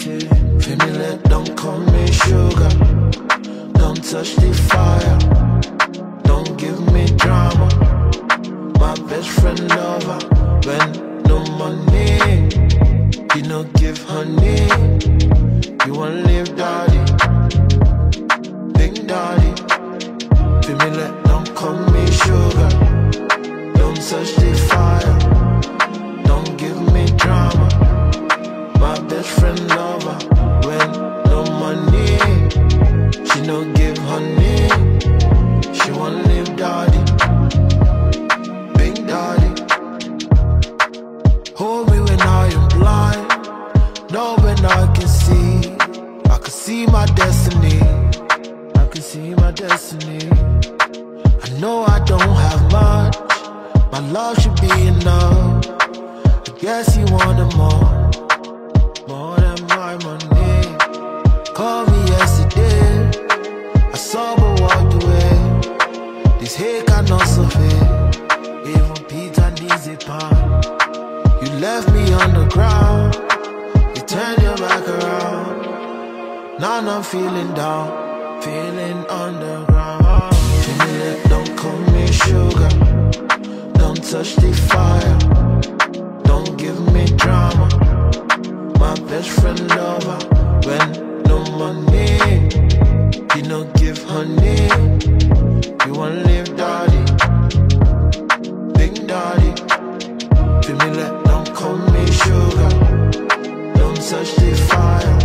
Feel me, let don't call me sugar. Don't touch the fire. Don't give me drama. My best friend lover. When no money, you no give honey. You want live daddy, big daddy. Feel me, let don't call me sugar. Don't touch the fire. Don't give me drama. My best friend lover. When no money, she no give honey. She want live daddy, big daddy. Hold me when I am blind. Know when I can see. I can see my destiny. I can see my destiny. I know I don't have much. My love should be enough. I guess you wanted more than my money. Called me yesterday. I saw but walked away. This hate cannot survive. Even Peter needs a pound. You left me on the ground. You turned your back around. Now I'm feeling down, feeling underground. Feel me, let don't call me sugar. Don't touch the fire. Don't give me drama. My best friend lover. When no money, you no give honey. You want live daddy, big daddy. Feel me, let don't call me sugar. Don't touch the fire.